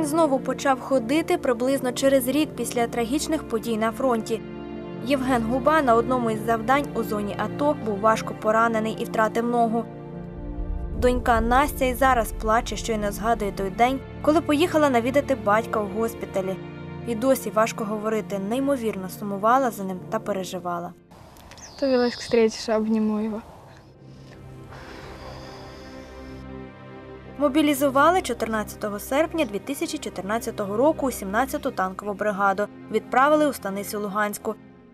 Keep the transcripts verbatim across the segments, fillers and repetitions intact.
Євген знову почав ходити приблизно через рік після трагічних подій на фронті. Євген Губа на одному із завдань у зоні АТО був важко поранений і втратив ногу. Донька Настя й зараз плаче, щойно згадує той день, коли поїхала навідати батька у госпіталі. І досі важко говорити, неймовірно сумувала за ним та переживала. Готовилась к встрече, обниму його. Мобілізували чотирнадцятого серпня дві тисячі чотирнадцятого року у сімнадцяту танкову бригаду. Відправили у станицю Луганську.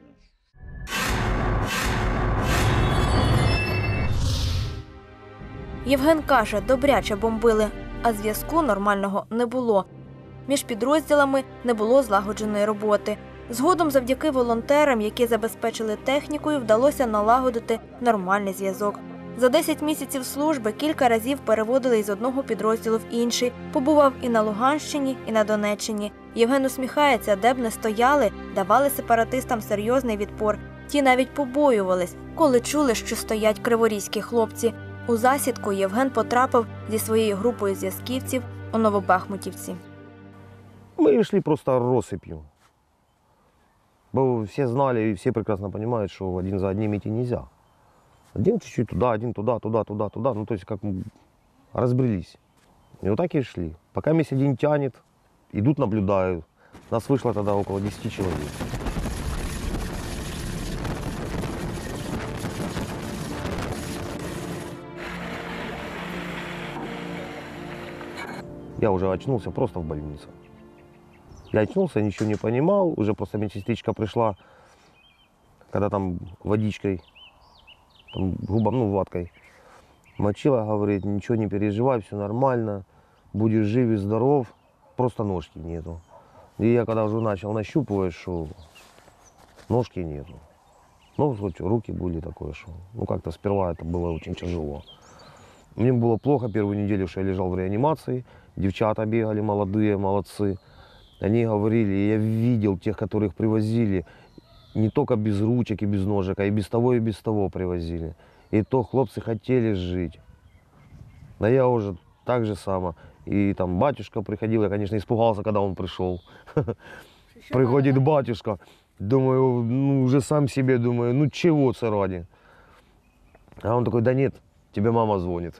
Євген каже, добряче бомбили, а зв'язку нормального не було. Між підрозділами не було злагодженої роботи. Згодом завдяки волонтерам, які забезпечили технікою, вдалося налагодити нормальний зв'язок. За десять місяців служби кілька разів переводили із одного підрозділу в інший. Побував і на Луганщині, і на Донеччині. Євген усміхається, де б не стояли, давали сепаратистам серйозний відпор. Ті навіть побоювались, коли чули, що стоять криворізькі хлопці. У засідку Євген потрапив зі своєю групою зв'язківців у Новобахмутівці. Мы шли просто россыпью. Бо все знали и все прекрасно понимают, что один за одним идти нельзя. Один чуть-чуть туда, один туда, туда, туда, туда. Ну, то есть как разбрелись. И вот так и шли. Пока месяц один тянет, идут, наблюдают. Нас вышло тогда около десяти человек. Я уже очнулся просто в больнице. Я очнулся, ничего не понимал, уже просто медсестричка пришла, когда там водичкой, там, губом, ну, ваткой мочила, говорит, ничего не переживай, все нормально, будешь жив и здоров, просто ножки нету. И я когда уже начал нащупывать, что ножки нету. Ну, хоть руки были такое, что, ну, как-то сперва это было очень тяжело. Мне было плохо первую неделю, что я лежал в реанимации, девчата бегали молодые, молодцы. Они говорили, я видел тех, которых привозили, не только без ручек и без ножек, а и без того, и без того привозили. И то хлопцы хотели жить. Да я уже так же само. И там батюшка приходил, я, конечно, испугался, когда он пришел. Приходит батюшка, думаю, ну уже сам себе думаю, ну чего это ради? А он такой, да нет, тебе мама звонит.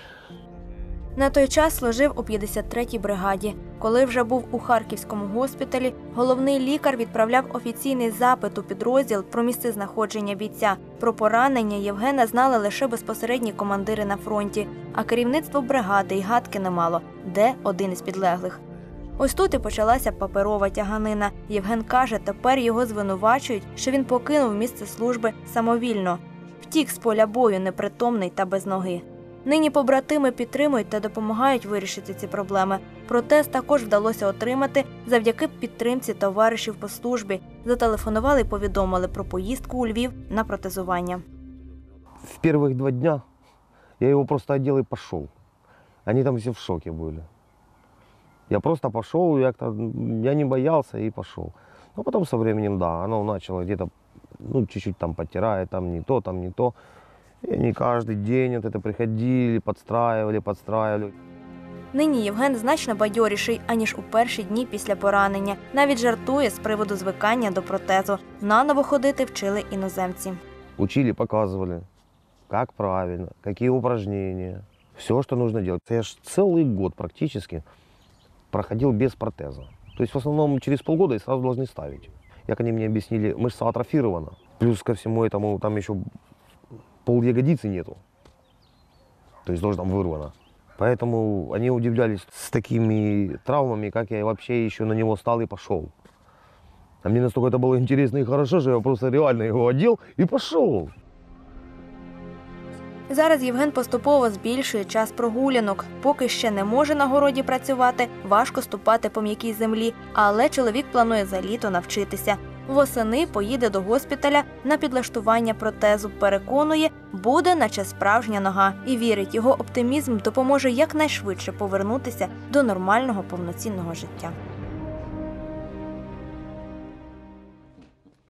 На той час служив у п'ятдесят третій бригаді. Коли вже був у Харківському госпіталі, головний лікар відправляв офіційний запит у підрозділ про місце знаходження бійця. Про поранення Євгена знали лише безпосередні командири на фронті, а керівництво бригади й гадки не мало, де один із підлеглих. Ось тут і почалася паперова тяганина. Євген каже, тепер його звинувачують, що він покинув місце служби самовільно. Втік з поля бою непритомний та без ноги. Нині побратими підтримують та допомагають вирішити ці проблеми. Протез також вдалося отримати завдяки підтримці товаришів по службі. Зателефонували і повідомили про поїздку у Львів на протезування. В первых два дня я его просто одел и пошел. Они там все в шоке были. Я просто пошел, я, я не боялся и пошел. Но потом со временем, да, оно начало где-то, ну, чуть-чуть там подтирает, там не то, там не то. И они каждый день вот это приходили, подстраивали, подстраивали. Нині Євген значно бадьоріший, аніж у перші дні після поранення. Навіть жартує з приводу звикання до протезу. Наново ходити вчили іноземці. Учили, показывали, как правильно, какие упражнения, все, что нужно делать. Я ж целый год практически проходил без протеза. То есть в основном через полгода и сразу должны ставить. Как они мне объяснили, мышца атрофирована. Плюс ко всему этому там еще пол ягодицы нету. То есть тоже там вырвано. Поэтому они удивлялись с такими травмами, как я вообще еще на него стал и пошел. А мне настолько это было интересно и хорошо, что я просто реально его одел и пошел. Зараз Євген поступово збільшує час прогулянок. Поки ще не може на городі працювати, важко ступати по м'якій землі, але чоловік планує за літо навчитися. Восени поїде до госпіталя на підлаштування протезу. Переконує, буде наче справжня нога. І вірить, його оптимізм допоможе якнайшвидше повернутися до нормального повноцінного життя.